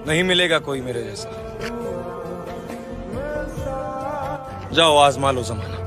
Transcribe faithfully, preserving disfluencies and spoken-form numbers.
नहीं मिलेगा कोई मेरे जैसा। जाओ आजमा लो जमाना।